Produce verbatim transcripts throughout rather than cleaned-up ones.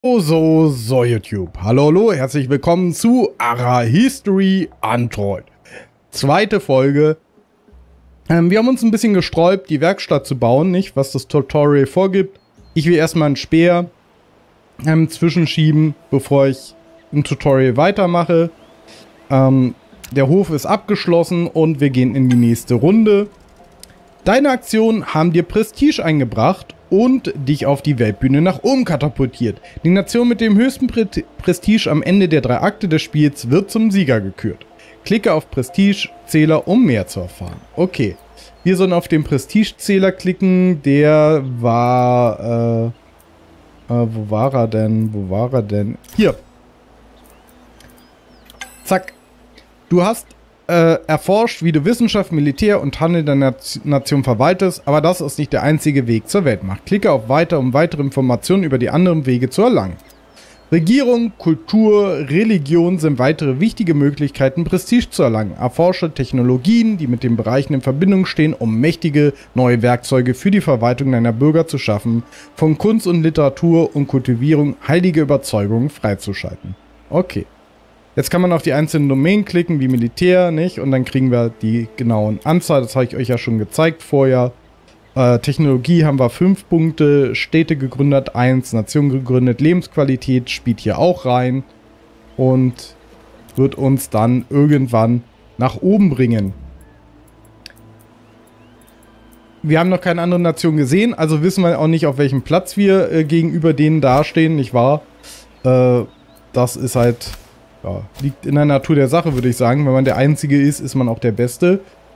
So, so YouTube. Hallo, hallo, herzlich willkommen zu Ara History Android. Zweite Folge. Ähm, wir haben uns ein bisschen gesträubt, die Werkstatt zu bauen, nicht, was das Tutorial vorgibt. Ich will erstmal einen Speer ähm, zwischenschieben, bevor ich ein Tutorial weitermache. Ähm, der Hof ist abgeschlossen und wir gehen in die nächste Runde. Deine Aktionen haben dir Prestige eingebracht und dich auf die Weltbühne nach oben katapultiert. Die Nation mit dem höchsten Pre Prestige am Ende der drei Akte des Spiels wird zum Sieger gekürt. Klicke auf Prestige-Zähler, um mehr zu erfahren. Okay, wir sollen auf den Prestige-Zähler klicken. Der war... Äh, äh, wo war er denn? Wo war er denn? Hier. Zack. Du hast äh, erforscht, wie du Wissenschaft, Militär und Handel der Nation verwaltest, aber das ist nicht der einzige Weg zur Weltmacht. Klicke auf Weiter, um weitere Informationen über die anderen Wege zu erlangen. Regierung, Kultur, Religion sind weitere wichtige Möglichkeiten, Prestige zu erlangen. Erforsche Technologien, die mit den Bereichen in Verbindung stehen, um mächtige neue Werkzeuge für die Verwaltung deiner Bürger zu schaffen, von Kunst und Literatur und Kultivierung heilige Überzeugungen freizuschalten. Okay. Jetzt kann man auf die einzelnen Domänen klicken, wie Militär, nicht? Und dann kriegen wir die genauen Anzahl. Das habe ich euch ja schon gezeigt vorher. Äh, Technologie haben wir fünf Punkte, Städte gegründet eins, Nation gegründet, Lebensqualität spielt hier auch rein und wird uns dann irgendwann nach oben bringen. Wir haben noch keine andere Nation gesehen, also wissen wir auch nicht, auf welchem Platz wir äh, gegenüber denen dastehen, nicht wahr? Äh, das ist halt... Ja, liegt in der Natur der Sache, würde ich sagen. Wenn man der Einzige ist, ist man auch der Beste.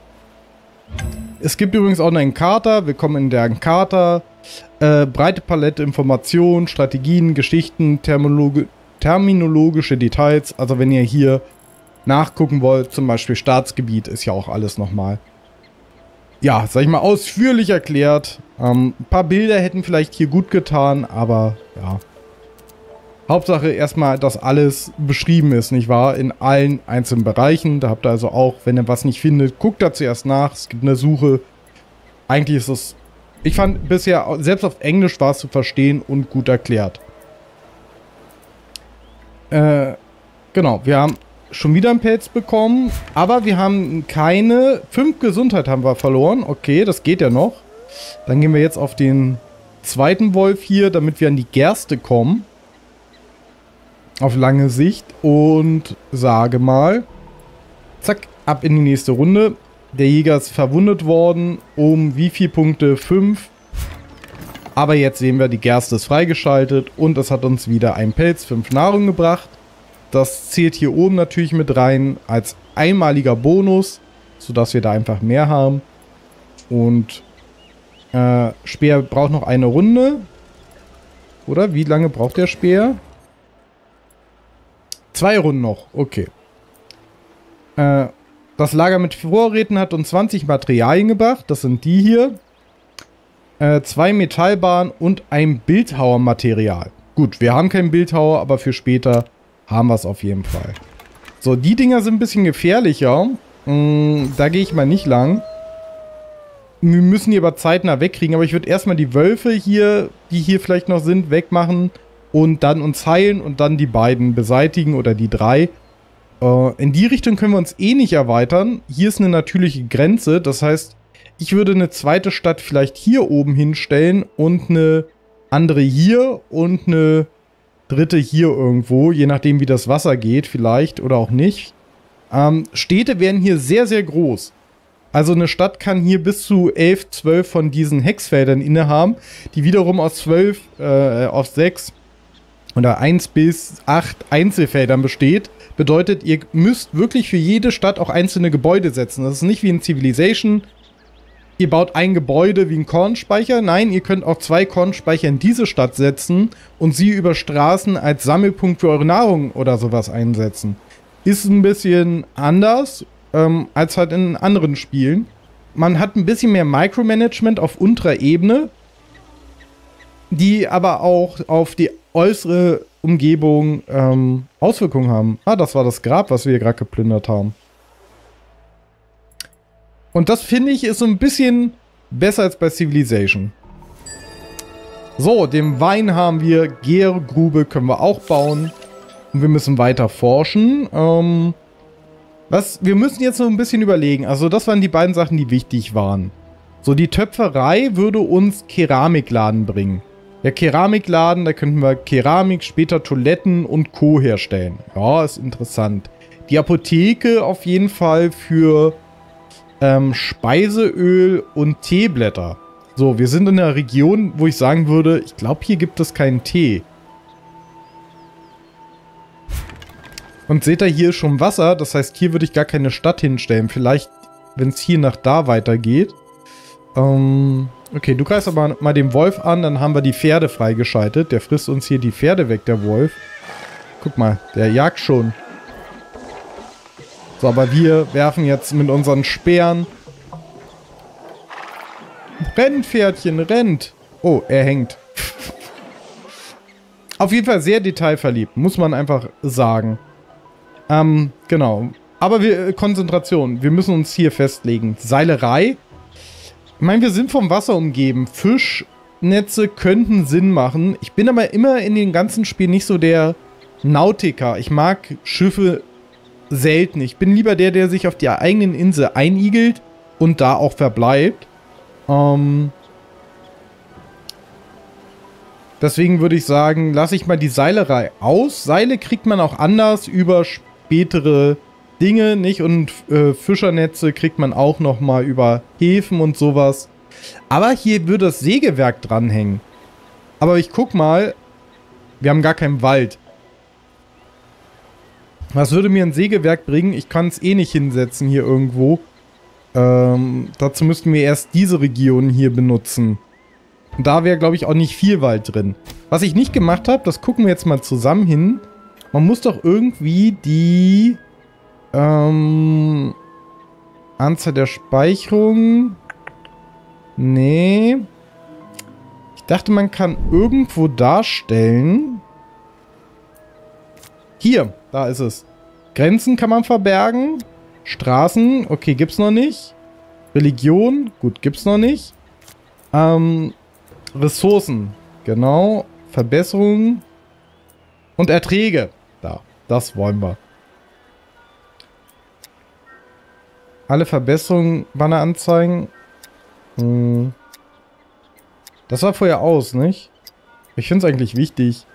Es gibt übrigens auch noch einen Encarta. Willkommen in der Encarta. Äh, breite Palette Informationen, Strategien, Geschichten, Terminologi terminologische Details. Also wenn ihr hier nachgucken wollt, zum Beispiel Staatsgebiet, ist ja auch alles nochmal, ja, sag ich mal, ausführlich erklärt. Ähm, ein paar Bilder hätten vielleicht hier gut getan, aber ja. Hauptsache erstmal, dass alles beschrieben ist, nicht wahr? In allen einzelnen Bereichen. Da habt ihr also auch, wenn ihr was nicht findet, guckt da zuerst nach. Es gibt eine Suche. Eigentlich ist es... Ich fand bisher, selbst auf Englisch war es zu verstehen und gut erklärt. Äh, genau, wir haben schon wieder einen Pelz bekommen. Aber wir haben keine... Fünf Gesundheit haben wir verloren. Okay, das geht ja noch. Dann gehen wir jetzt auf den zweiten Wolf hier, damit wir an die Gerste kommen. Auf lange Sicht und sage mal, zack, ab in die nächste Runde. Der Jäger ist verwundet worden, um wie viele Punkte? fünf. Aber jetzt sehen wir, die Gerste ist freigeschaltet und es hat uns wieder ein Pelz, fünf Nahrung gebracht. Das zählt hier oben natürlich mit rein als einmaliger Bonus, sodass wir da einfach mehr haben. Und äh, Speer braucht noch eine Runde. Oder wie lange braucht der Speer? Zwei Runden noch, okay. Äh, das Lager mit Vorräten hat uns zwanzig Materialien gebracht. Das sind die hier. Äh, zwei Metallbahnen und ein Bildhauermaterial. Gut, wir haben keinen Bildhauer, aber für später haben wir es auf jeden Fall. So, die Dinger sind ein bisschen gefährlicher. Mm, da gehe ich mal nicht lang. Wir müssen die aber zeitnah wegkriegen. Aber ich würde erstmal die Wölfe hier, die hier vielleicht noch sind, wegmachen. Und dann uns heilen und dann die beiden beseitigen oder die drei. Äh, in die Richtung können wir uns eh nicht erweitern. Hier ist eine natürliche Grenze. Das heißt, ich würde eine zweite Stadt vielleicht hier oben hinstellen und eine andere hier und eine dritte hier irgendwo. Je nachdem, wie das Wasser geht vielleicht oder auch nicht. Ähm, Städte werden hier sehr, sehr groß. Also eine Stadt kann hier bis zu elf, zwölf von diesen Hexfeldern innehaben, die wiederum aus zwölf, äh, auf sechs oder eins bis acht Einzelfeldern besteht. Bedeutet, ihr müsst wirklich für jede Stadt auch einzelne Gebäude setzen. Das ist nicht wie in Civilization. Ihr baut ein Gebäude wie ein Kornspeicher. Nein, ihr könnt auch zwei Kornspeicher in diese Stadt setzen und sie über Straßen als Sammelpunkt für eure Nahrung oder sowas einsetzen. Ist ein bisschen anders ähm, als halt in anderen Spielen. Man hat ein bisschen mehr Micromanagement auf unterer Ebene, die aber auch auf die äußere Umgebung ähm, Auswirkungen haben. Ah, das war das Grab, was wir hier gerade geplündert haben. Und das finde ich ist so ein bisschen besser als bei Civilization. So, den Wein haben wir. Gärgrube können wir auch bauen. Und wir müssen weiter forschen. Ähm, was, wir müssen jetzt noch ein bisschen überlegen. Also das waren die beiden Sachen, die wichtig waren. So, die Töpferei würde uns Keramikladen bringen. Der Keramikladen, da könnten wir Keramik, später Toiletten und Co. herstellen. Ja, ist interessant. Die Apotheke auf jeden Fall für ähm, Speiseöl und Teeblätter. So, wir sind in einer Region, wo ich sagen würde, ich glaube, hier gibt es keinen Tee. Und seht ihr, hier ist schon Wasser. Das heißt, hier würde ich gar keine Stadt hinstellen. Vielleicht, wenn es hier nach da weitergeht. Ähm, okay, du greifst aber mal den Wolf an. Dann haben wir die Pferde freigeschaltet. Der frisst uns hier die Pferde weg, der Wolf. Guck mal, der jagt schon. So, aber wir werfen jetzt mit unseren Speeren. Rennt, Pferdchen, rennt. Oh, er hängt. Auf jeden Fall sehr detailverliebt, muss man einfach sagen. Ähm, genau. Aber wir, Konzentration. Wir müssen uns hier festlegen. Seilerei. Ich meine, wir sind vom Wasser umgeben. Fischnetze könnten Sinn machen. Ich bin aber immer in den ganzen Spielen nicht so der Nautiker. Ich mag Schiffe selten. Ich bin lieber der, der sich auf die eigenen Insel einigelt und da auch verbleibt. Ähm... Deswegen würde ich sagen, lasse ich mal die Seilerei aus. Seile kriegt man auch anders über spätere Dinge, nicht? Und äh, Fischernetze kriegt man auch nochmal über Häfen und sowas. Aber hier würde das Sägewerk dranhängen. Aber ich guck mal, wir haben gar keinen Wald. Was würde mir ein Sägewerk bringen? Ich kann es eh nicht hinsetzen hier irgendwo. Ähm, dazu müssten wir erst diese Region hier benutzen. Und da wäre, glaube ich, auch nicht viel Wald drin. Was ich nicht gemacht habe, das gucken wir jetzt mal zusammen hin. Man muss doch irgendwie die ähm, Anzahl der Speicherung. Nee. Ich dachte, man kann irgendwo darstellen. Hier, da ist es. Grenzen kann man verbergen. Straßen, okay, gibt's noch nicht. Religion, gut, gibt's noch nicht. Ähm... Ressourcen, genau, Verbesserungen und Erträge. Da, das wollen wir. Alle Verbesserungen, Banner anzeigen. Hm. Das war vorher aus, nicht? Ich finde es eigentlich wichtig.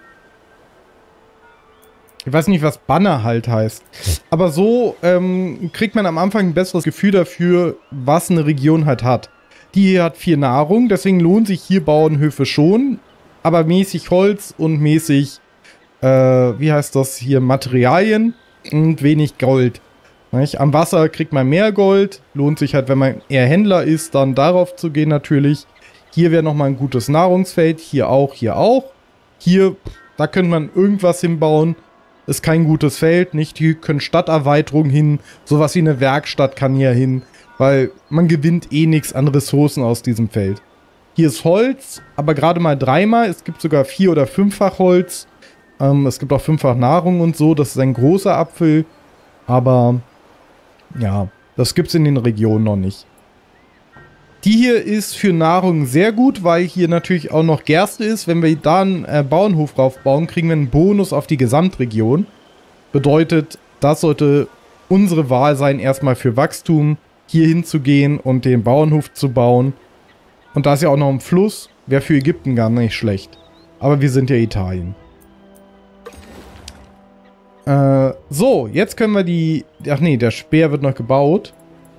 Ich weiß nicht, was Banner halt heißt. Aber so ähm, kriegt man am Anfang ein besseres Gefühl dafür, was eine Region halt hat. Die hier hat viel Nahrung, deswegen lohnt sich hier Bauernhöfe schon. Aber mäßig Holz und mäßig, äh, wie heißt das hier, Materialien und wenig Gold. Nicht? Am Wasser kriegt man mehr Gold. Lohnt sich halt, wenn man eher Händler ist, dann darauf zu gehen natürlich. Hier wäre nochmal ein gutes Nahrungsfeld. Hier auch, hier auch. Hier, da könnte man irgendwas hinbauen. Ist kein gutes Feld, nicht? Hier können Stadterweiterungen hin. Sowas wie eine Werkstatt kann hier hin. Weil man gewinnt eh nichts an Ressourcen aus diesem Feld. Hier ist Holz, aber gerade mal dreimal. Es gibt sogar vier- oder fünffach Holz. Ähm, es gibt auch fünffach Nahrung und so. Das ist ein großer Apfel. Aber ja, das gibt es in den Regionen noch nicht. Die hier ist für Nahrung sehr gut, weil hier natürlich auch noch Gerste ist. Wenn wir da einen äh, Bauernhof raufbauen, kriegen wir einen Bonus auf die Gesamtregion. Bedeutet, das sollte unsere Wahl sein, erstmal für Wachstum hier hinzugehen und den Bauernhof zu bauen. Und da ist ja auch noch ein Fluss. Wäre für Ägypten gar nicht schlecht. Aber wir sind ja Italien. Äh, so, jetzt können wir die... Ach nee, der Speer wird noch gebaut.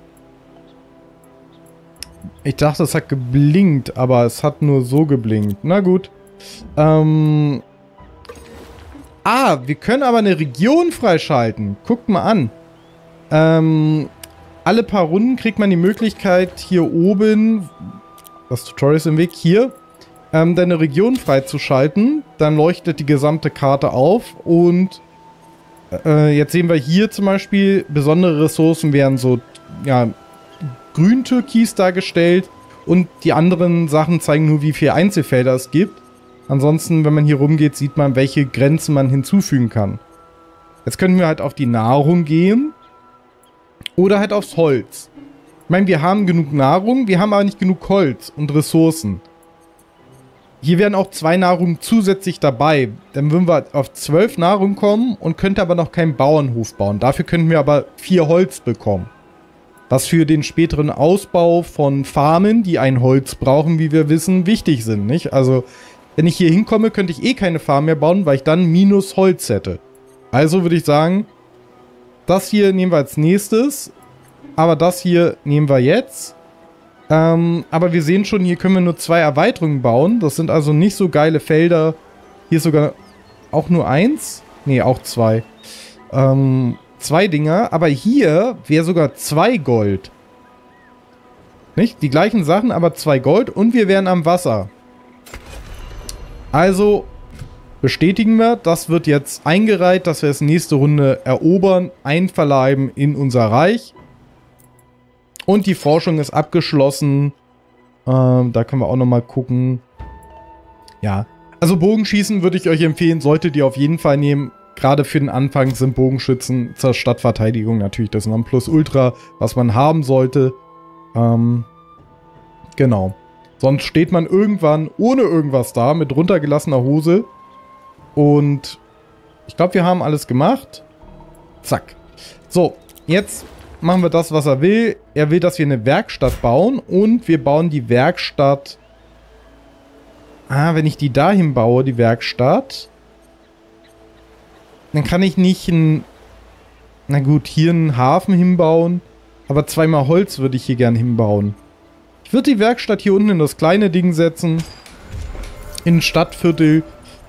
Ich dachte, es hat geblinkt, aber es hat nur so geblinkt. Na gut. Ähm... Ah, wir können aber eine Region freischalten. Guckt mal an. Ähm... Alle paar Runden kriegt man die Möglichkeit, hier oben, das Tutorial ist im Weg, hier, ähm, deine Region freizuschalten. Dann leuchtet die gesamte Karte auf und äh, jetzt sehen wir hier zum Beispiel, besondere Ressourcen werden so, ja, grün-türkis dargestellt und die anderen Sachen zeigen nur, wie viele Einzelfelder es gibt. Ansonsten, wenn man hier rumgeht, sieht man, welche Grenzen man hinzufügen kann. Jetzt können wir halt auf die Nahrung gehen. Oder halt aufs Holz. Ich meine, wir haben genug Nahrung, wir haben aber nicht genug Holz und Ressourcen. hier wären auch zwei Nahrungen zusätzlich dabei. Dann würden wir auf zwölf Nahrung kommen und könnten aber noch keinen Bauernhof bauen. Dafür könnten wir aber vier Holz bekommen. Was für den späteren Ausbau von Farmen, die ein Holz brauchen, wie wir wissen, wichtig sind, nicht? Also, wenn ich hier hinkomme, könnte ich eh keine Farm mehr bauen, weil ich dann minus Holz hätte. Also würde ich sagen, das hier nehmen wir als nächstes. Aber das hier nehmen wir jetzt. Ähm, aber wir sehen schon, hier können wir nur zwei Erweiterungen bauen. Das sind also nicht so geile Felder. Hier ist sogar auch nur eins. Nee, auch zwei. Ähm, zwei Dinger. Aber hier wäre sogar zwei Gold. Nicht? Die gleichen Sachen, aber zwei Gold. Und wir wären am Wasser. Also bestätigen wir, das wird jetzt eingereiht, dass wir es nächste Runde erobern, einverleiben in unser Reich. Und die Forschung ist abgeschlossen. Ähm, da können wir auch nochmal gucken. Ja, also Bogenschießen würde ich euch empfehlen, solltet ihr auf jeden Fall nehmen. Gerade für den Anfang sind Bogenschützen zur Stadtverteidigung natürlich das Nonplusultra, was man haben sollte. Ähm, genau. Sonst steht man irgendwann ohne irgendwas da, mit runtergelassener Hose. Und ich glaube, wir haben alles gemacht. Zack. So, jetzt machen wir das, was er will. Er will, dass wir eine Werkstatt bauen. Und wir bauen die Werkstatt... Ah, wenn ich die dahin baue, die Werkstatt... Dann kann ich nicht ein... Na gut, hier einen Hafen hinbauen. Aber zweimal Holz würde ich hier gern hinbauen. Ich würde die Werkstatt hier unten in das kleine Ding setzen. In ein Stadtviertel.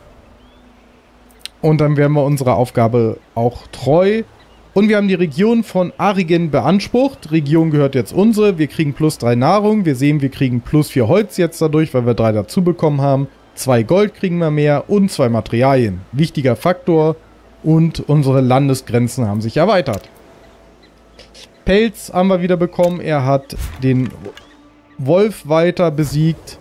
Und dann wären wir unserer Aufgabe auch treu. Und wir haben die Region von Arigen beansprucht. Region gehört jetzt unsere. Wir kriegen plus drei Nahrung. Wir sehen, wir kriegen plus vier Holz jetzt dadurch, weil wir drei dazu bekommen haben. Zwei Gold kriegen wir mehr und zwei Materialien. Wichtiger Faktor. Und unsere Landesgrenzen haben sich erweitert. Pelz haben wir wieder bekommen. Er hat den Wolf weiter besiegt.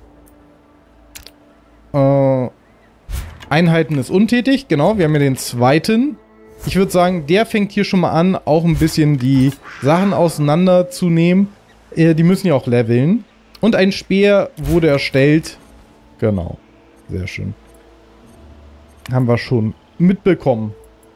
Äh... Einheiten ist untätig, genau, wir haben ja den zweiten. Ich würde sagen, der fängt hier schon mal an, auch ein bisschen die Sachen auseinanderzunehmen. Äh, die müssen ja auch leveln. Und ein Speer wurde erstellt. Genau, sehr schön. Haben wir schon mitbekommen.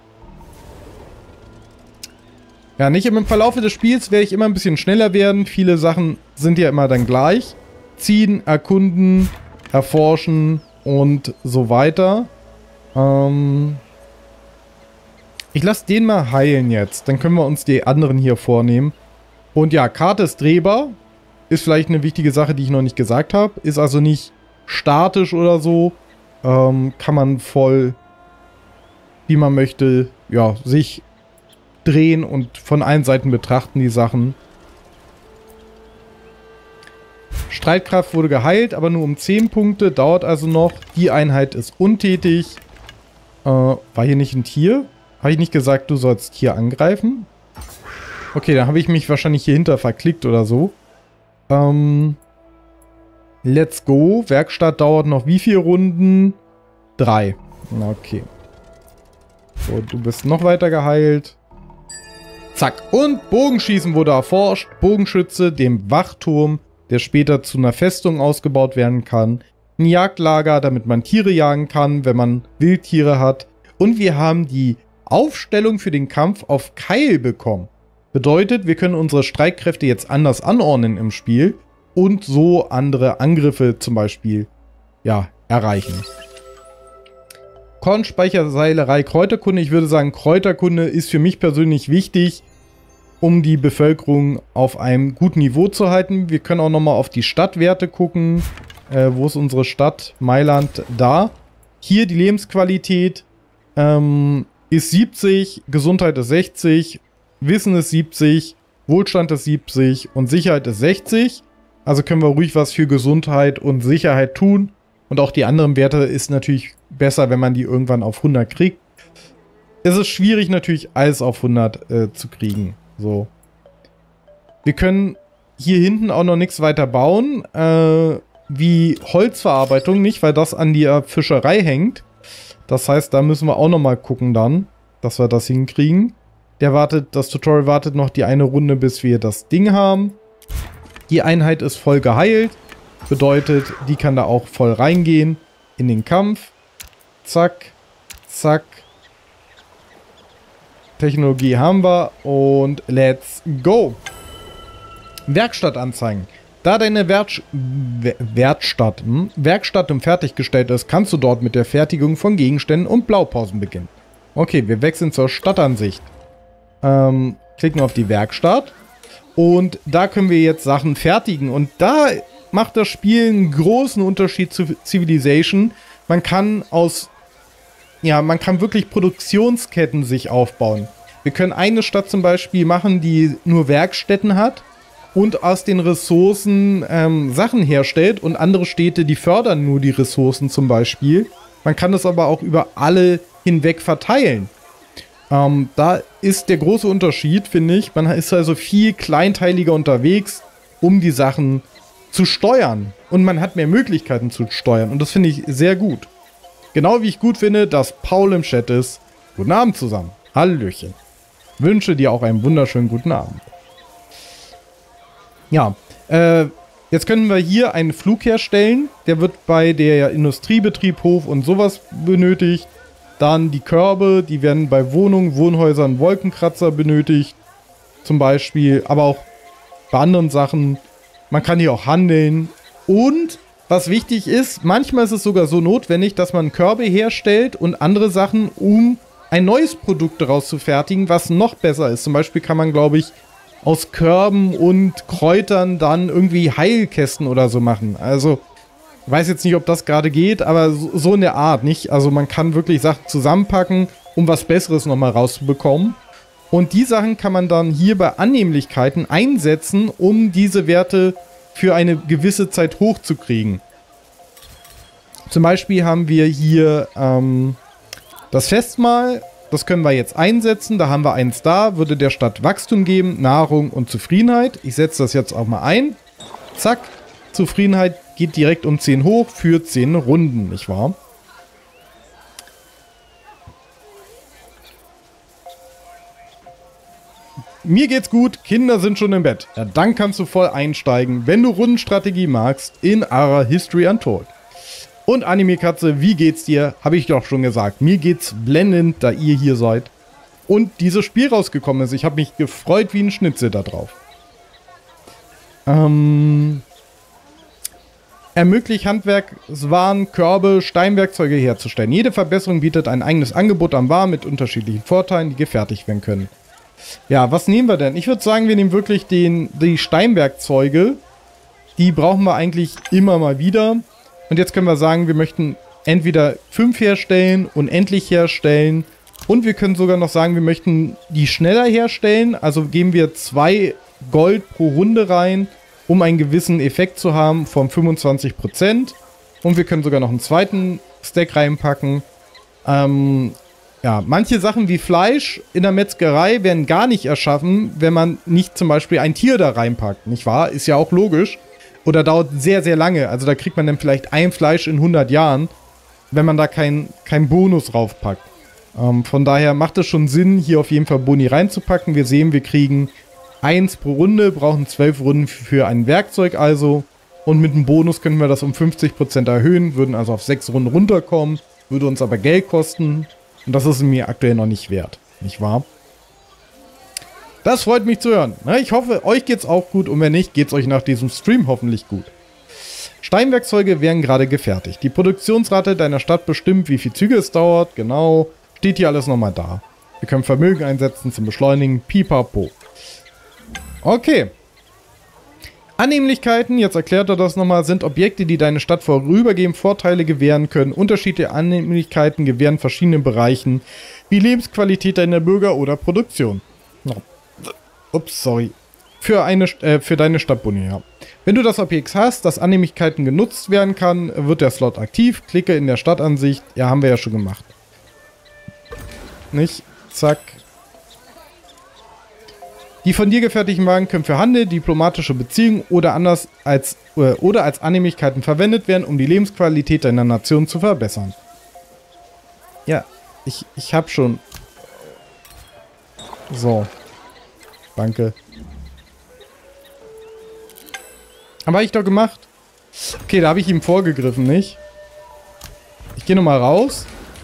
Ja, nicht im Verlauf des Spiels werde ich immer ein bisschen schneller werden. Viele Sachen sind ja immer dann gleich. Ziehen, erkunden, erforschen... Und so weiter. Ähm ich lasse den mal heilen jetzt. Dann können wir uns die anderen hier vornehmen. Und ja, Karte ist drehbar. Ist vielleicht eine wichtige Sache, die ich noch nicht gesagt habe. Ist also nicht statisch oder so. Ähm, kann man voll, wie man möchte, ja, sich drehen und von allen Seiten betrachten die Sachen. Streitkraft wurde geheilt, aber nur um zehn Punkte. Dauert also noch. Die Einheit ist untätig. Äh, war hier nicht ein Tier? Habe ich nicht gesagt, du sollst hier angreifen? Okay, dann habe ich mich wahrscheinlich hier hinter verklickt oder so. Ähm, let's go. Werkstatt dauert noch wie viele Runden? Drei. Okay. So, du bist noch weiter geheilt. Zack. Und Bogenschießen wurde erforscht. Bogenschütze, dem Wachturm, der später zu einer Festung ausgebaut werden kann. Ein Jagdlager, damit man Tiere jagen kann, wenn man Wildtiere hat. Und wir haben die Aufstellung für den Kampf auf Keil bekommen. Bedeutet, wir können unsere Streitkräfte jetzt anders anordnen im Spiel und so andere Angriffe zum Beispiel, ja, erreichen. Kornspeicherseilerei, Kräuterkunde. Ich würde sagen, Kräuterkunde ist für mich persönlich wichtig, um die Bevölkerung auf einem guten Niveau zu halten. Wir können auch nochmal auf die Stadtwerte gucken. Äh, wo ist unsere Stadt? Mailand, da. Hier die Lebensqualität ähm, ist siebzig, Gesundheit ist sechzig, Wissen ist siebzig, Wohlstand ist siebzig und Sicherheit ist sechzig. Also können wir ruhig was für Gesundheit und Sicherheit tun. Und auch die anderen Werte ist natürlich besser, wenn man die irgendwann auf hundert kriegt. Es ist schwierig natürlich alles auf hundert äh, zu kriegen. So. Wir können hier hinten auch noch nichts weiter bauen, äh, wie Holzverarbeitung, nicht, weil das an der Fischerei hängt. Das heißt, da müssen wir auch noch mal gucken dann, dass wir das hinkriegen. Der wartet, das Tutorial wartet noch die eine Runde, bis wir das Ding haben. Die Einheit ist voll geheilt. Bedeutet, die kann da auch voll reingehen in den Kampf. Zack, zack. Technologie haben wir und let's go. Werkstatt anzeigen. Da deine Werk Werkstatt, hm? Werkstatt fertiggestellt ist, kannst du dort mit der Fertigung von Gegenständen und Blaupausen beginnen. Okay, wir wechseln zur Stadtansicht. Ähm, klicken auf die Werkstatt. Und da können wir jetzt Sachen fertigen. Und da macht das Spiel einen großen Unterschied zu Civilization. Man kann aus... Ja, man kann wirklich Produktionsketten sich aufbauen. Wir können eine Stadt zum Beispiel machen, die nur Werkstätten hat und aus den Ressourcen ähm, Sachen herstellt. Und andere Städte, die fördern nur die Ressourcen zum Beispiel. Man kann das aber auch über alle hinweg verteilen. Ähm, da ist der große Unterschied, finde ich. Man ist also viel kleinteiliger unterwegs, um die Sachen zu steuern. Und man hat mehr Möglichkeiten zu steuern. Und das finde ich sehr gut. Genau wie ich gut finde, dass Paul im Chat ist. Guten Abend zusammen. Hallöchen. Wünsche dir auch einen wunderschönen guten Abend. Ja, äh, jetzt können wir hier einen Flug herstellen. Der wird bei der Industriebetrieb, Hof und sowas benötigt. Dann die Körbe, die werden bei Wohnungen, Wohnhäusern, Wolkenkratzer benötigt. Zum Beispiel, aber auch bei anderen Sachen. Man kann hier auch handeln. Und was wichtig ist, manchmal ist es sogar so notwendig, dass man Körbe herstellt und andere Sachen, um ein neues Produkt daraus zu fertigen, was noch besser ist. Zum Beispiel kann man, glaube ich, aus Körben und Kräutern dann irgendwie Heilkästen oder so machen. Also, ich weiß jetzt nicht, ob das gerade geht, aber so, so in der Art, nicht? Also man kann wirklich Sachen zusammenpacken, um was Besseres nochmal rauszubekommen. Und die Sachen kann man dann hier bei Annehmlichkeiten einsetzen, um diese Werte für eine gewisse Zeit hochzukriegen. Zum Beispiel haben wir hier ähm, das Festmahl. Das können wir jetzt einsetzen. Da haben wir eins da. Würde der Stadt Wachstum geben, Nahrung und Zufriedenheit. Ich setze das jetzt auch mal ein. Zack. Zufriedenheit geht direkt um zehn hoch für zehn Runden, nicht wahr? Mir geht's gut, Kinder sind schon im Bett. Ja, dann kannst du voll einsteigen, wenn du Rundenstrategie magst, in Ara History Untold. Und Anime Katze, wie geht's dir? Habe ich doch schon gesagt. Mir geht's blendend, da ihr hier seid. Und dieses Spiel rausgekommen ist. Ich habe mich gefreut wie ein Schnitzel da drauf. Ähm... Ermöglicht Handwerkswaren, Körbe, Steinwerkzeuge herzustellen. Jede Verbesserung bietet ein eigenes Angebot an Waren mit unterschiedlichen Vorteilen, die gefertigt werden können. Ja, was nehmen wir denn? Ich würde sagen, wir nehmen wirklich den, die Steinwerkzeuge. Die brauchen wir eigentlich immer mal wieder. Und jetzt können wir sagen, wir möchten entweder fünf herstellen, unendlich herstellen. Und wir können sogar noch sagen, wir möchten die schneller herstellen. Also geben wir zwei Gold pro Runde rein, um einen gewissen Effekt zu haben von fünfundzwanzig Prozent. Und wir können sogar noch einen zweiten Stack reinpacken. Ähm, ja, manche Sachen wie Fleisch in der Metzgerei werden gar nicht erschaffen, wenn man nicht zum Beispiel ein Tier da reinpackt, nicht wahr? Ist ja auch logisch. Oder dauert sehr, sehr lange. Also da kriegt man dann vielleicht ein Fleisch in hundert Jahren, wenn man da keinen kein Bonus raufpackt. Ähm, von daher macht es schon Sinn, hier auf jeden Fall Boni reinzupacken. Wir sehen, wir kriegen eins pro Runde, brauchen zwölf Runden für ein Werkzeug also. Und mit einem Bonus können wir das um fünfzig Prozent erhöhen, würden also auf sechs Runden runterkommen, würde uns aber Geld kosten. Und das ist mir aktuell noch nicht wert, nicht wahr? Das freut mich zu hören. Ich hoffe, euch geht's auch gut und wenn nicht, geht's euch nach diesem Stream hoffentlich gut. Steinwerkzeuge werden gerade gefertigt. Die Produktionsrate deiner Stadt bestimmt, wie viel Züge es dauert. Genau, steht hier alles nochmal da. Wir können Vermögen einsetzen zum Beschleunigen. Pipapo. Okay. Annehmlichkeiten, jetzt erklärt er das nochmal, sind Objekte, die deine Stadt vorübergehend Vorteile gewähren können. Unterschiedliche Annehmlichkeiten gewähren verschiedenen Bereichen, wie Lebensqualität deiner Bürger oder Produktion. Oh. Ups, sorry. Für, eine, äh, für deine Stadtboni, ja. Wenn du das Objekt hast, das Annehmlichkeiten genutzt werden kann, wird der Slot aktiv. Klicke in der Stadtansicht. Ja, haben wir ja schon gemacht. Nicht? Zack. Die von dir gefertigten Wagen können für Handel, diplomatische Beziehungen oder anders als äh, oder als Annehmlichkeiten verwendet werden, um die Lebensqualität deiner Nation zu verbessern. Ja, ich, ich hab schon. So. Danke. Aber hab ich doch gemacht. Okay, da habe ich ihm vorgegriffen, nicht? Ich gehe nochmal raus.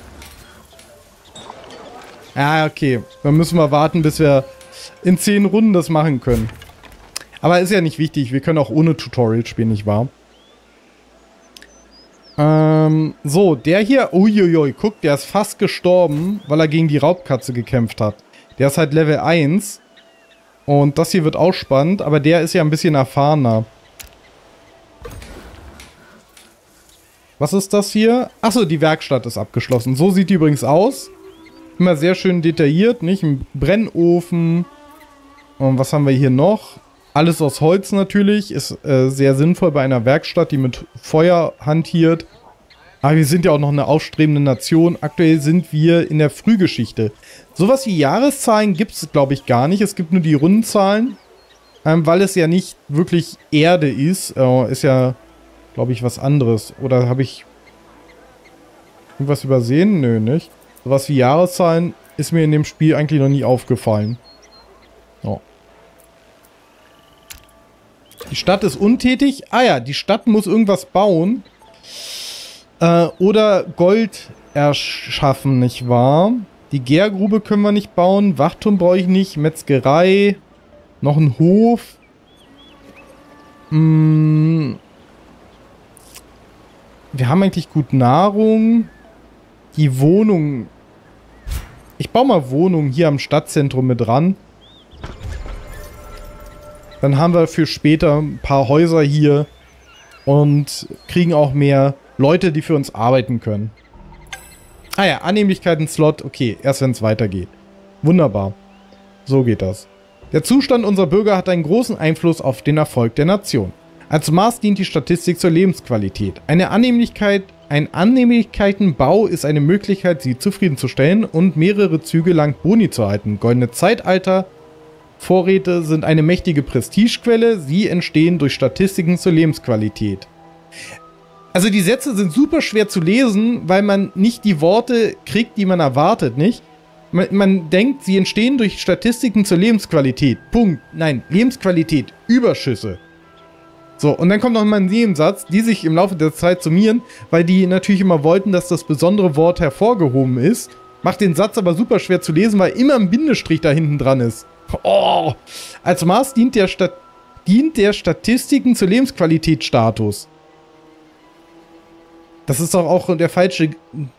Ja, okay. Dann müssen wir warten, bis wir in zehn Runden das machen können. Aber ist ja nicht wichtig. Wir können auch ohne Tutorial spielen, nicht wahr? Ähm, so, der hier... Uiuiui, guck, der ist fast gestorben, weil er gegen die Raubkatze gekämpft hat. Der ist halt Level eins. Und das hier wird auch spannend, aber der ist ja ein bisschen erfahrener. Was ist das hier? Achso, die Werkstatt ist abgeschlossen. So sieht die übrigens aus. Immer sehr schön detailliert, nicht? Ein Brennofen. Und was haben wir hier noch? Alles aus Holz natürlich. Ist äh, sehr sinnvoll bei einer Werkstatt, die mit Feuer hantiert. Aber wir sind ja auch noch eine aufstrebende Nation. Aktuell sind wir in der Frühgeschichte. Sowas wie Jahreszahlen gibt es, glaube ich, gar nicht. Es gibt nur die Rundenzahlen. Ähm, weil es ja nicht wirklich Erde ist. Äh, ist ja... glaube ich, was anderes. Oder habe ich irgendwas übersehen? Nö, nicht. Sowas wie Jahreszahlen ist mir in dem Spiel eigentlich noch nie aufgefallen. Oh. Die Stadt ist untätig. Ah ja, die Stadt muss irgendwas bauen. Äh, oder Gold erschaffen, nicht wahr? Die Gärgrube können wir nicht bauen. Wachturm brauche ich nicht. Metzgerei. Noch ein Hof. Hm... Wir haben eigentlich gut Nahrung. Die Wohnung. Ich baue mal Wohnungen hier am Stadtzentrum mit ran. Dann haben wir für später ein paar Häuser hier. Und kriegen auch mehr Leute, die für uns arbeiten können. Ah ja, Annehmlichkeiten-Slot. Okay, erst wenn es weitergeht. Wunderbar. So geht das. Der Zustand unserer Bürger hat einen großen Einfluss auf den Erfolg der Nation. Als Maß dient die Statistik zur Lebensqualität. Eine Annehmlichkeit, ein Annehmlichkeitenbau ist eine Möglichkeit, sie zufriedenzustellen und mehrere Züge lang Boni zu erhalten. Goldene Zeitalter, Vorräte sind eine mächtige Prestigequelle. Sie entstehen durch Statistiken zur Lebensqualität. Also die Sätze sind super schwer zu lesen, weil man nicht die Worte kriegt, die man erwartet, nicht? Man, man denkt, sie entstehen durch Statistiken zur Lebensqualität. Punkt. Nein, Lebensqualität, Überschüsse. So, und dann kommt noch mal ein Nebensatz, die sich im Laufe der Zeit summieren, weil die natürlich immer wollten, dass das besondere Wort hervorgehoben ist. Macht den Satz aber super schwer zu lesen, weil immer ein Bindestrich da hinten dran ist. Oh! Als Maß dient der, Stat dient der Statistiken zur Lebensqualitätsstatus. Das ist doch auch der falsche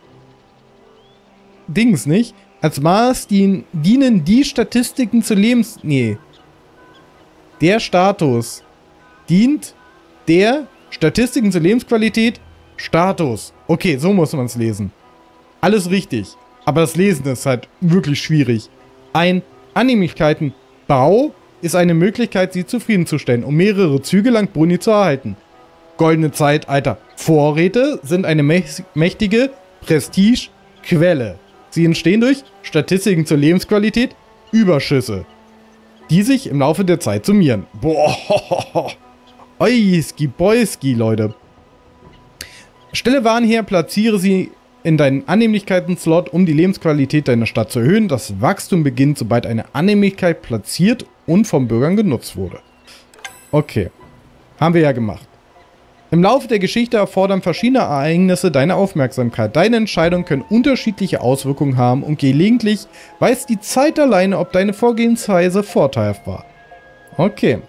Dings, nicht? Als Maß dien dienen die Statistiken zur Lebens... Nee. Der Status... dient der Statistiken zur Lebensqualität Status. Okay, so muss man es lesen. Alles richtig. Aber das Lesen ist halt wirklich schwierig. Ein Annehmlichkeitenbau ist eine Möglichkeit, sie zufriedenzustellen, um mehrere Züge lang Boni zu erhalten. Goldene Zeitalter. Vorräte sind eine mächtige Prestigequelle. Sie entstehen durch Statistiken zur Lebensqualität Überschüsse, die sich im Laufe der Zeit summieren. Boah. Oiski, boiski, Leute. Stelle Waren her, platziere sie in deinen Annehmlichkeiten-Slot, um die Lebensqualität deiner Stadt zu erhöhen. Das Wachstum beginnt, sobald eine Annehmlichkeit platziert und vom Bürgern genutzt wurde. Okay. Haben wir ja gemacht. Im Laufe der Geschichte erfordern verschiedene Ereignisse deine Aufmerksamkeit. Deine Entscheidungen können unterschiedliche Auswirkungen haben und gelegentlich weiß die Zeit alleine, ob deine Vorgehensweise vorteilhaft war. Okay.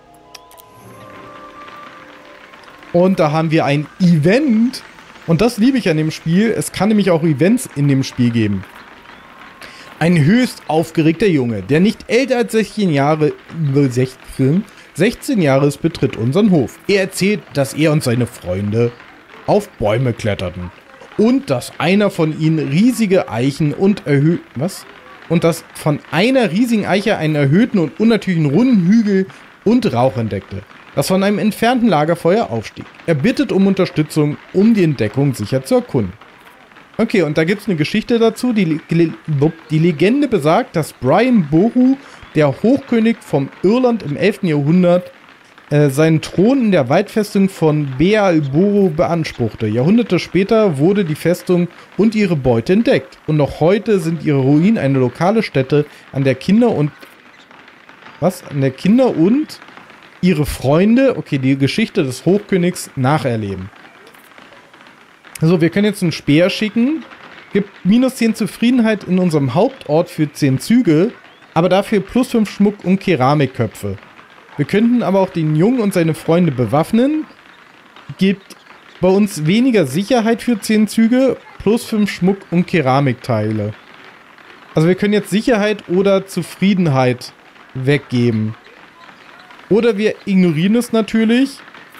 Und da haben wir ein Event. Und das liebe ich an dem Spiel. Es kann nämlich auch Events in dem Spiel geben. Ein höchst aufgeregter Junge, der nicht älter als sechzehn Jahre, sechzehn, sechzehn Jahre ist, betritt unseren Hof. Er erzählt, dass er und seine Freunde auf Bäume kletterten. Und dass einer von ihnen riesige Eichen und erhöht... Was? Und dass von einer riesigen Eiche einen erhöhten und unnatürlichen runden Hügel und Rauch entdeckte, das von einem entfernten Lagerfeuer aufstieg. Er bittet um Unterstützung, um die Entdeckung sicher zu erkunden. Okay, und da gibt es eine Geschichte dazu. Die, die Legende besagt, dass Brian Boru, der Hochkönig vom Irland im elften Jahrhundert, äh, seinen Thron in der Waldfestung von Beal Boru beanspruchte. Jahrhunderte später wurde die Festung und ihre Beute entdeckt. Und noch heute sind ihre Ruinen eine lokale Stätte, an der Kinder und... Was? An der Kinder und... ihre Freunde, okay, die Geschichte des Hochkönigs nacherleben. Also wir können jetzt einen Speer schicken. Gibt minus zehn Zufriedenheit in unserem Hauptort für zehn Züge, aber dafür plus fünf Schmuck und Keramikköpfe. Wir könnten aber auch den Jungen und seine Freunde bewaffnen. Gibt bei uns weniger Sicherheit für zehn Züge, plus fünf Schmuck und Keramikteile. Also wir können jetzt Sicherheit oder Zufriedenheit weggeben. Oder wir ignorieren es natürlich.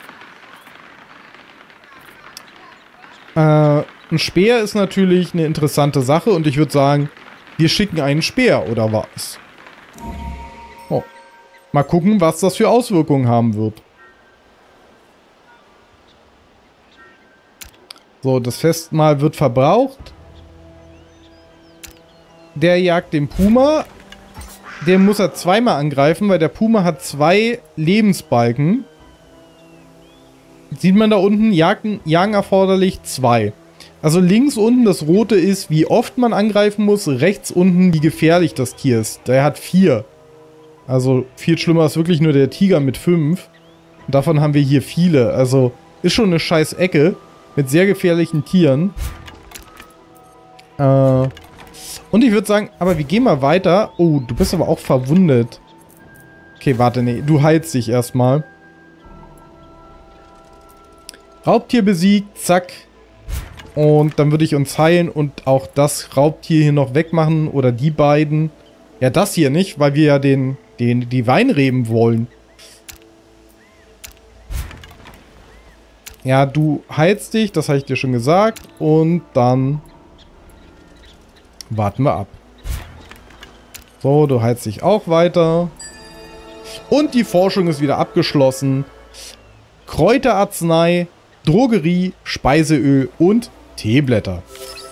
Äh, ein Speer ist natürlich eine interessante Sache und ich würde sagen, wir schicken einen Speer, oder was? Oh. Mal gucken, was das für Auswirkungen haben wird. So, das Festmahl wird verbraucht. Der jagt den Puma. Den muss er zweimal angreifen, weil der Puma hat zwei Lebensbalken. Sieht man da unten, Jagen, Jagen erforderlich zwei. Also links unten das rote ist, wie oft man angreifen muss. Rechts unten, wie gefährlich das Tier ist. Der hat vier. Also viel schlimmer ist wirklich nur der Tiger mit fünf. Und davon haben wir hier viele. Also ist schon eine scheiß Ecke mit sehr gefährlichen Tieren. Äh, und ich würde sagen, aber wir gehen mal weiter. Oh, du bist aber auch verwundet. Okay, warte, nee, du heilst dich erstmal. Raubtier besiegt, zack. Und dann würde ich uns heilen und auch das Raubtier hier noch wegmachen. Oder die beiden. Ja, das hier nicht, weil wir ja den, den, die Weinreben wollen. Ja, du heilst dich, das habe ich dir schon gesagt. Und dann warten wir ab. So, du heilst dich auch weiter. Und die Forschung ist wieder abgeschlossen. Kräuterarznei, Drogerie, Speiseöl und Teeblätter.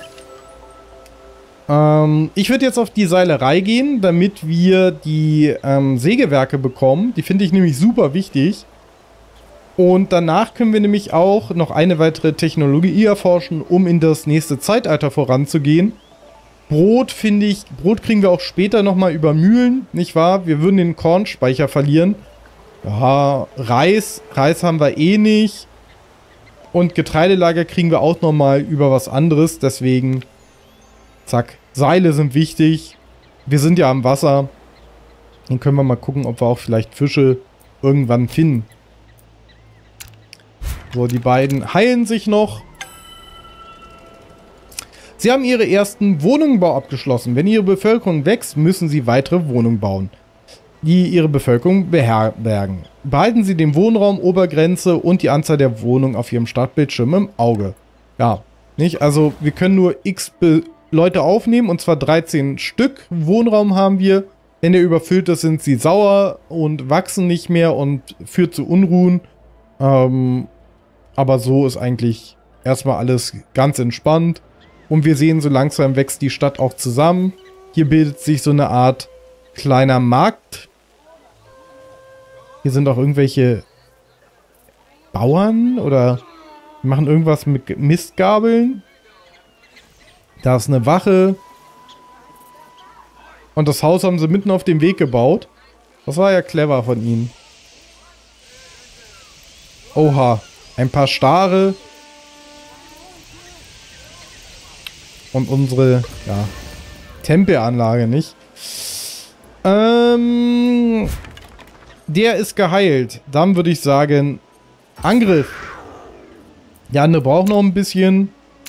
Ähm, ich würde jetzt auf die Seilerei gehen, damit wir die ähm, Sägewerke bekommen. Die finde ich nämlich super wichtig. Und danach können wir nämlich auch noch eine weitere Technologie erforschen, um in das nächste Zeitalter voranzugehen. Brot finde ich, Brot kriegen wir auch später nochmal über Mühlen, nicht wahr? Wir würden den Kornspeicher verlieren. Ja, Reis, Reis haben wir eh nicht. Und Getreidelager kriegen wir auch nochmal über was anderes, deswegen, zack, Seile sind wichtig. Wir sind ja am Wasser. Dann können wir mal gucken, ob wir auch vielleicht Fische irgendwann finden. So, die beiden heilen sich noch. Sie haben ihre ersten Wohnungsbau abgeschlossen. Wenn ihre Bevölkerung wächst, müssen sie weitere Wohnungen bauen, die ihre Bevölkerung beherbergen. Behalten Sie den Wohnraum, Obergrenze und die Anzahl der Wohnungen auf Ihrem Startbildschirm im Auge. Ja, nicht? Also wir können nur x Leute aufnehmen und zwar dreizehn Stück Wohnraum haben wir. Wenn der überfüllt ist, sind sie sauer und wachsen nicht mehr und führt zu Unruhen. Ähm, aber so ist eigentlich erstmal alles ganz entspannt. Und wir sehen, so langsam wächst die Stadt auch zusammen. Hier bildet sich so eine Art kleiner Markt. Hier sind auch irgendwelche Bauern oder machen irgendwas mit Mistgabeln. Da ist eine Wache. Und das Haus haben sie mitten auf dem Weg gebaut. Das war ja clever von ihnen. Oha, ein paar Stare. Und unsere, ja, Tempelanlage nicht. Ähm, der ist geheilt. Dann würde ich sagen, Angriff. Der andere braucht noch ein bisschen.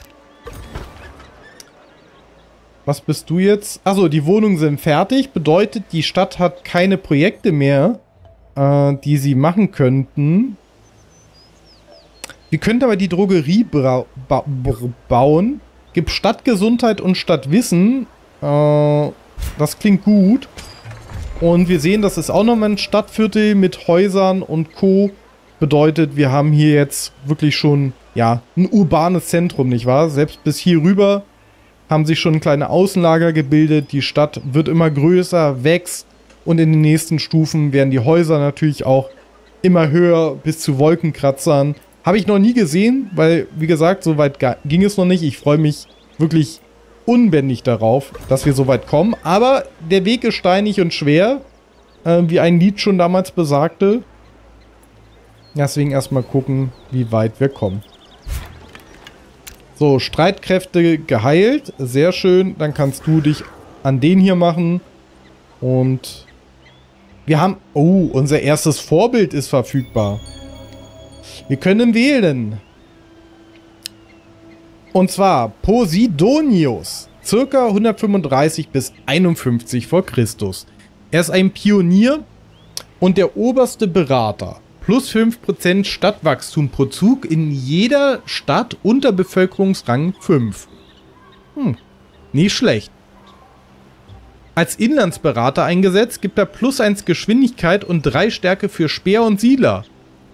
Was bist du jetzt? Achso, die Wohnungen sind fertig. Bedeutet, die Stadt hat keine Projekte mehr, äh, die sie machen könnten. Wir könnten aber die Drogerie ba ba bauen. Gibt Stadtgesundheit und Stadtwissen. Äh, das klingt gut. Und wir sehen, das ist auch nochmal ein Stadtviertel mit Häusern und Co. Bedeutet, wir haben hier jetzt wirklich schon, ja, ein urbanes Zentrum, nicht wahr? Selbst bis hier rüber haben sich schon kleine Außenlager gebildet. Die Stadt wird immer größer, wächst. Und in den nächsten Stufen werden die Häuser natürlich auch immer höher, bis zu Wolkenkratzern. Habe ich noch nie gesehen, weil, wie gesagt, so weit ging es noch nicht. Ich freue mich wirklich unbändig darauf, dass wir so weit kommen. Aber der Weg ist steinig und schwer, äh, wie ein Lied schon damals besagte. Deswegen erstmal gucken, wie weit wir kommen. So, Streitkräfte geheilt. Sehr schön. Dann kannst du dich an den hier machen. Und wir haben... Oh, unser erstes Vorbild ist verfügbar. Wir können wählen. Und zwar Posidonius. Circa hundertfünfunddreißig bis einundfünfzig vor Christus. Er ist ein Pionier und der oberste Berater. Plus fünf Prozent Stadtwachstum pro Zug in jeder Stadt unter Bevölkerungsrang fünf. Hm, nicht schlecht. Als Inlandsberater eingesetzt, gibt er plus eins Geschwindigkeit und drei Stärke für Speer und Siedler.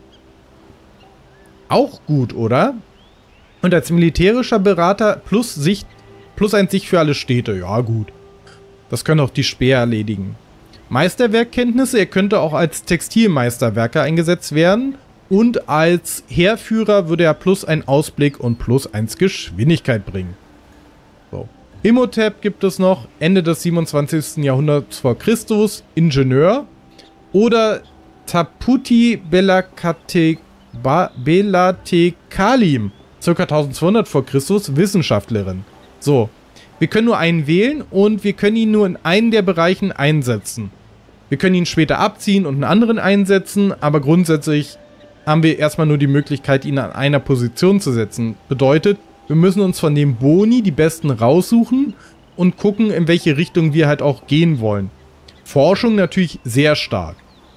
Auch gut, oder? Und als militärischer Berater plus Sicht, plus eins Sicht für alle Städte. Ja, gut. Das können auch die Speer erledigen. Meisterwerkkenntnisse, er könnte auch als Textilmeisterwerker eingesetzt werden. Und als Heerführer würde er plus ein Ausblick und plus eins Geschwindigkeit bringen. So. Imhotep gibt es noch, Ende des siebenundzwanzigsten Jahrhunderts vor Christus, Ingenieur. Oder Taputi Belakate, ba, Belatekalim, ca. eintausendzweihundert vor Christus, Wissenschaftlerin. So, wir können nur einen wählen und wir können ihn nur in einen der Bereichen einsetzen. Wir können ihn später abziehen und einen anderen einsetzen, aber grundsätzlich haben wir erstmal nur die Möglichkeit, ihn an einer Position zu setzen. Bedeutet, wir müssen uns von dem Boni die besten raussuchen und gucken, in welche Richtung wir halt auch gehen wollen. Forschung natürlich sehr stark.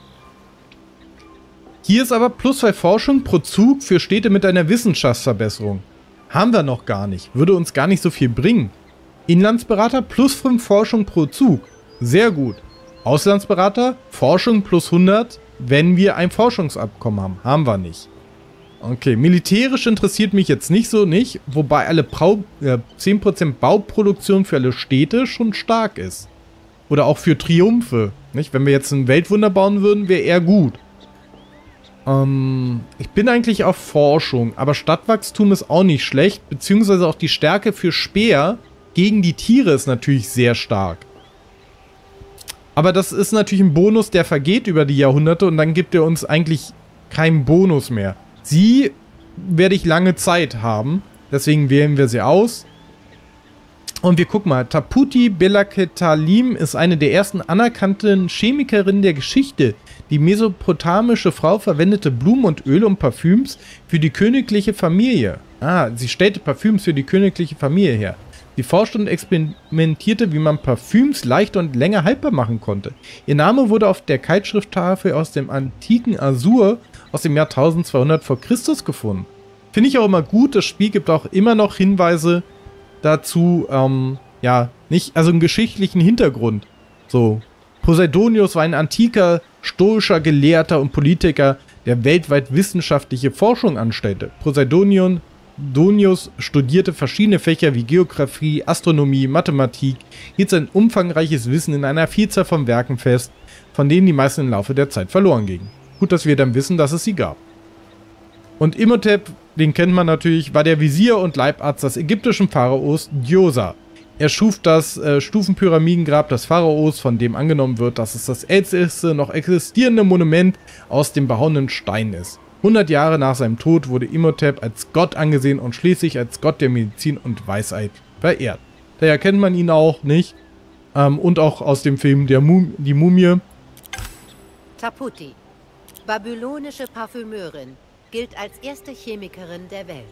Hier ist aber plus zwei Forschung pro Zug für Städte mit einer Wissenschaftsverbesserung. Haben wir noch gar nicht. Würde uns gar nicht so viel bringen. Inlandsberater plus fünf Forschung pro Zug. Sehr gut. Auslandsberater, Forschung plus hundert, wenn wir ein Forschungsabkommen haben. Haben wir nicht. Okay, militärisch interessiert mich jetzt nicht so nicht, wobei alle Brau äh, zehn Prozent Bauproduktion für alle Städte schon stark ist. Oder auch für Triumphe. Nicht? Wenn wir jetzt ein Weltwunder bauen würden, wäre eher gut. Ähm, ich bin eigentlich auf Forschung, aber Stadtwachstum ist auch nicht schlecht, beziehungsweise auch die Stärke für Speer gegen die Tiere ist natürlich sehr stark. Aber das ist natürlich ein Bonus, der vergeht über die Jahrhunderte und dann gibt er uns eigentlich keinen Bonus mehr. Sie werde ich lange Zeit haben, deswegen wählen wir sie aus. Und wir gucken mal, Taputi Belaketalim ist eine der ersten anerkannten Chemikerinnen der Geschichte. Die mesopotamische Frau verwendete Blumen und Öle und Parfüms für die königliche Familie. Ah, sie stellte Parfüms für die königliche Familie her. Sie forschte und experimentierte, wie man Parfüms leichter und länger haltbar machen konnte. Ihr Name wurde auf der Keilschrifttafel aus dem antiken Assur aus dem Jahr eintausendzweihundert vor Christus gefunden. Finde ich auch immer gut, das Spiel gibt auch immer noch Hinweise dazu, ähm, ja, nicht, also einen geschichtlichen Hintergrund. So, Posidonius war ein antiker, stoischer Gelehrter und Politiker, der weltweit wissenschaftliche Forschung anstellte. Posidonion Donius studierte verschiedene Fächer wie Geographie, Astronomie, Mathematik, hielt sein umfangreiches Wissen in einer Vielzahl von Werken fest, von denen die meisten im Laufe der Zeit verloren gingen. Gut, dass wir dann wissen, dass es sie gab. Und Imhotep, den kennt man natürlich, war der Visier und Leibarzt des ägyptischen Pharaos Djoser. Er schuf das äh, Stufenpyramidengrab des Pharaos, von dem angenommen wird, dass es das älteste noch existierende Monument aus dem behauenen Stein ist. hundert Jahre nach seinem Tod wurde Imhotep als Gott angesehen und schließlich als Gott der Medizin und Weisheit verehrt. Daher kennt man ihn auch nicht. Ähm, und auch aus dem Film der Mum Die Mumie. Taputi, babylonische Parfümeurin, gilt als erste Chemikerin der Welt.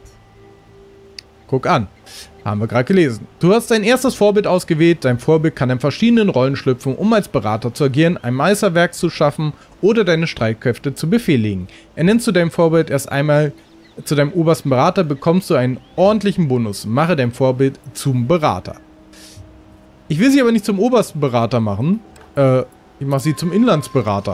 Guck an. Haben wir gerade gelesen. Du hast dein erstes Vorbild ausgewählt. Dein Vorbild kann in verschiedenen Rollen schlüpfen, um als Berater zu agieren, ein Meisterwerk zu schaffen oder deine Streitkräfte zu befehligen. Ernennst du dein Vorbild erst einmal zu deinem obersten Berater, bekommst du einen ordentlichen Bonus. Mache dein Vorbild zum Berater. Ich will sie aber nicht zum obersten Berater machen. Äh, ich mache sie zum Inlandsberater.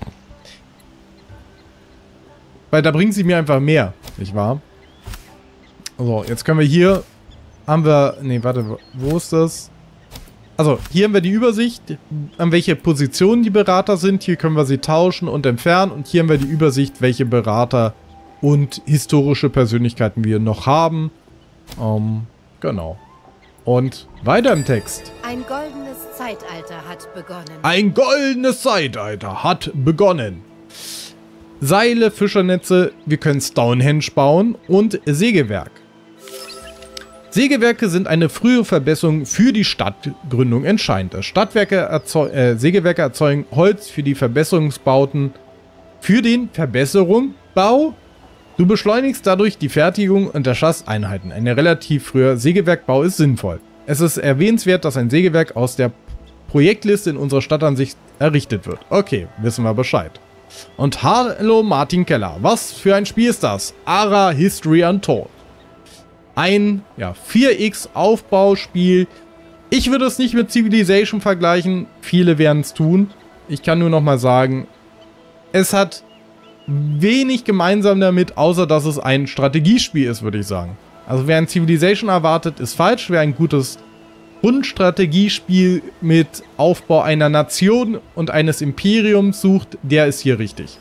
Weil da bringt sie mir einfach mehr, nicht wahr? So, jetzt können wir hier, haben wir, nee, warte, wo ist das? Also, hier haben wir die Übersicht, an welche Positionen die Berater sind. Hier können wir sie tauschen und entfernen. Und hier haben wir die Übersicht, welche Berater und historische Persönlichkeiten wir noch haben. Ähm, genau. Und weiter im Text. Ein goldenes Zeitalter hat begonnen. Ein goldenes Zeitalter hat begonnen. Seile, Fischernetze, wir können Stonehenge bauen und Sägewerk. Sägewerke sind eine frühe Verbesserung für die Stadtgründung entscheidend. Stadtwerke erzeu äh, Sägewerke erzeugen Holz für die Verbesserungsbauten, für den Verbesserungsbau. Du beschleunigst dadurch die Fertigung und erschaffst Einheiten. Ein relativ früher Sägewerkbau ist sinnvoll. Es ist erwähnenswert, dass ein Sägewerk aus der Projektliste in unserer Stadtansicht errichtet wird. Okay, wissen wir Bescheid. Und hallo Martin Keller. Was für ein Spiel ist das? Ara History Untold. Ein ja, vier X Aufbauspiel. Ich würde es nicht mit Civilization vergleichen. Viele werden es tun. Ich kann nur noch mal sagen, es hat wenig gemeinsam damit, außer dass es ein Strategiespiel ist, würde ich sagen. Also wer ein Civilization erwartet, ist falsch. Wer ein gutes Grundstrategiespiel mit Aufbau einer Nation und eines Imperiums sucht, der ist hier richtig.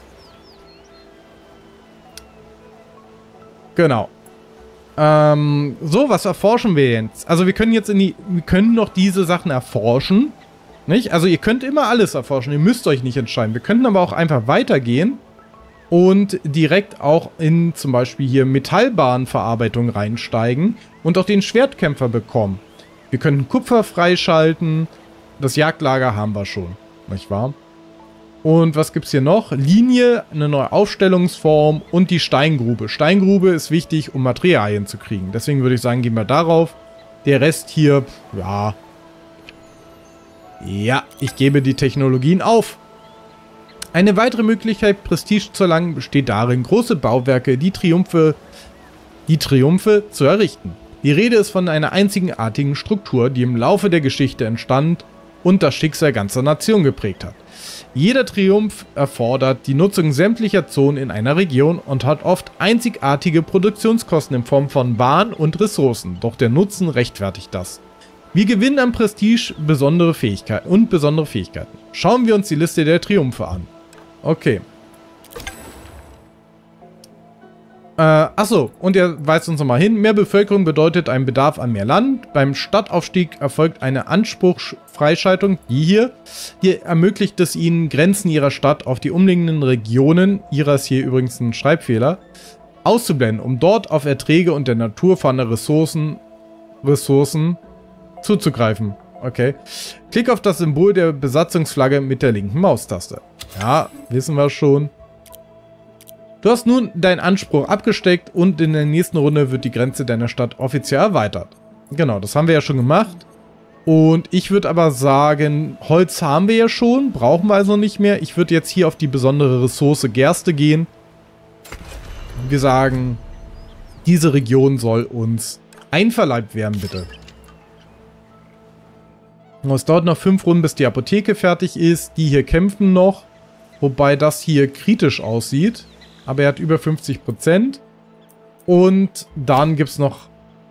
Genau. Ähm, so, was erforschen wir jetzt? Also wir können jetzt in die, wir können noch diese Sachen erforschen, nicht? Also ihr könnt immer alles erforschen, ihr müsst euch nicht entscheiden. Wir könnten aber auch einfach weitergehen und direkt auch in zum Beispiel hier Metallbahnverarbeitung reinsteigen und auch den Schwertkämpfer bekommen. Wir könnten Kupfer freischalten, das Jagdlager haben wir schon, nicht wahr? Und was gibt es hier noch? Linie, eine neue Aufstellungsform und die Steingrube. Steingrube ist wichtig, um Materialien zu kriegen. Deswegen würde ich sagen, gehen wir darauf. Der Rest hier, ja. Ja, ich gebe die Technologien auf. Eine weitere Möglichkeit, Prestige zu erlangen, besteht darin, große Bauwerke, die Triumphe, die Triumphe zu errichten. Die Rede ist von einer einzigartigen Struktur, die im Laufe der Geschichte entstand und das Schicksal ganzer Nationen geprägt hat. Jeder Triumph erfordert die Nutzung sämtlicher Zonen in einer Region und hat oft einzigartige Produktionskosten in Form von Waren und Ressourcen, doch der Nutzen rechtfertigt das. Wir gewinnen an Prestige besondere Fähigkeiten und besondere Fähigkeiten. Schauen wir uns die Liste der Triumphe an. Okay. Äh, achso, und er weist uns nochmal hin. Mehr Bevölkerung bedeutet einen Bedarf an mehr Land. Beim Stadtaufstieg erfolgt eine Anspruchsfreischaltung, die hier. Die ermöglicht es ihnen, Grenzen ihrer Stadt auf die umliegenden Regionen, ihrer ist hier übrigens ein Schreibfehler, auszublenden, um dort auf Erträge und der Natur vorhandene Ressourcen, Ressourcen zuzugreifen. Okay. Klick auf das Symbol der Besatzungsflagge mit der linken Maustaste. Ja, wissen wir schon. Du hast nun deinen Anspruch abgesteckt und in der nächsten Runde wird die Grenze deiner Stadt offiziell erweitert. Genau, das haben wir ja schon gemacht. Und ich würde aber sagen, Holz haben wir ja schon, brauchen wir also nicht mehr. Ich würde jetzt hier auf die besondere Ressource Gerste gehen. Wir sagen, diese Region soll uns einverleibt werden, bitte. Es dauert noch fünf Runden, bis die Apotheke fertig ist. Die hier kämpfen noch, wobei das hier kritisch aussieht. Aber er hat über fünfzig Prozent. Und dann gibt es noch...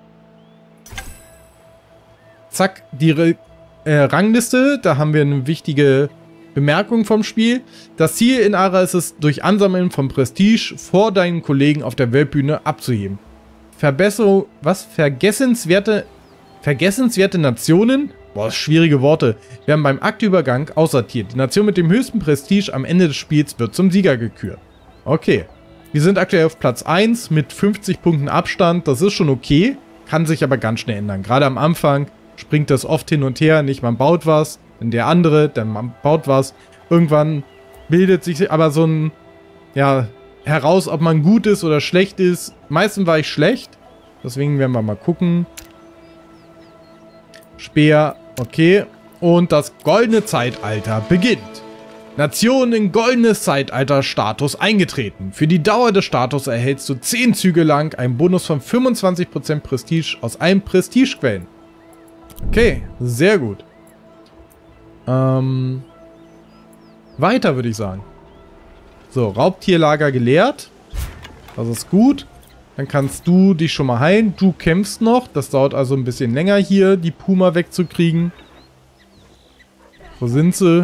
Zack, die äh, Rangliste. Da haben wir eine wichtige Bemerkung vom Spiel. Das Ziel in Ara ist es, durch Ansammeln von Prestige vor deinen Kollegen auf der Weltbühne abzuheben. Verbesserung... Was? Vergessenswerte... Vergessenswerte Nationen... Boah, schwierige Worte. Werden beim Aktübergang aussortiert. Die Nation mit dem höchsten Prestige am Ende des Spiels wird zum Sieger gekürt. Okay. Wir sind aktuell auf Platz eins mit fünfzig Punkten Abstand. Das ist schon okay. Kann sich aber ganz schnell ändern. Gerade am Anfang springt das oft hin und her. Nicht man baut was, dann der andere, dann man baut was. Irgendwann bildet sich aber so ein, ja, heraus, ob man gut ist oder schlecht ist. Meistens war ich schlecht. Deswegen werden wir mal gucken. Speer, okay. Und das goldene Zeitalter beginnt. Nation in goldenes Zeitalter-Status eingetreten. Für die Dauer des Status erhältst du zehn Züge lang einen Bonus von fünfundzwanzig Prozent Prestige aus allen Prestigequellen. Okay, sehr gut. Ähm, weiter würde ich sagen. So, Raubtierlager geleert. Das ist gut. Dann kannst du dich schon mal heilen. Du kämpfst noch. Das dauert also ein bisschen länger hier, die Puma wegzukriegen. Wo sind sie?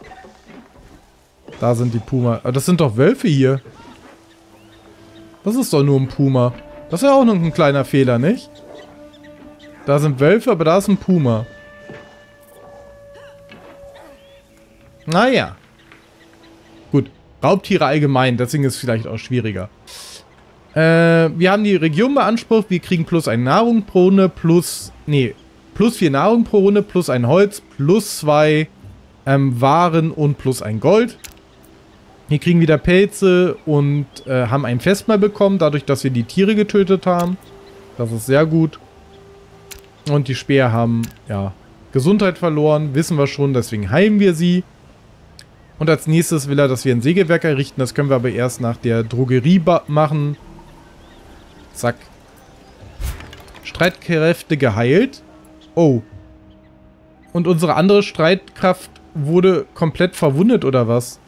Da sind die Puma. Das sind doch Wölfe hier. Das ist doch nur ein Puma. Das ist ja auch noch ein kleiner Fehler, nicht? Da sind Wölfe, aber da ist ein Puma. Naja. Gut. Raubtiere allgemein, deswegen ist es vielleicht auch schwieriger. Äh, wir haben die Region beansprucht, wir kriegen plus eine Nahrung pro Runde, plus, nee, plus vier Nahrung pro Runde, plus ein Holz, plus zwei ähm, Waren und plus ein Gold. Wir kriegen wieder Pelze und äh, haben ein Festmahl bekommen, dadurch, dass wir die Tiere getötet haben. Das ist sehr gut. Und die Speer haben, ja, Gesundheit verloren, wissen wir schon, deswegen heilen wir sie. Und als nächstes will er, dass wir ein Sägewerk errichten. Das können wir aber erst nach der Drogerie machen. Zack. Streitkräfte geheilt. Oh. Und unsere andere Streitkraft wurde komplett verwundet, oder was?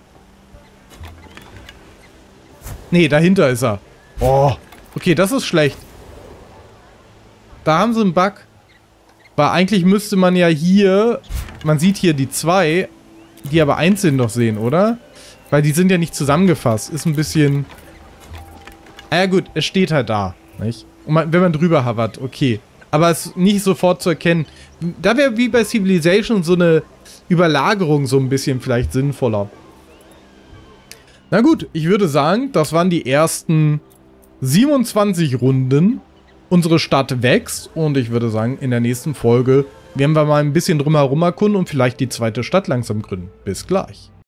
Nee, dahinter ist er. Oh. Okay, das ist schlecht. Da haben sie einen Bug. Weil eigentlich müsste man ja hier... Man sieht hier die zwei, die aber einzeln noch sehen, oder? Weil die sind ja nicht zusammengefasst. Ist ein bisschen... Ah ja gut, es steht halt da. Nicht? Und man, wenn man drüber hovert, okay. Aber es ist nicht sofort zu erkennen. Da wäre wie bei Civilization so eine Überlagerung so ein bisschen vielleicht sinnvoller. Na gut, ich würde sagen, das waren die ersten siebenundzwanzig Runden. Unsere Stadt wächst und ich würde sagen, in der nächsten Folge werden wir mal ein bisschen drumherum erkunden und vielleicht die zweite Stadt langsam gründen. Bis gleich.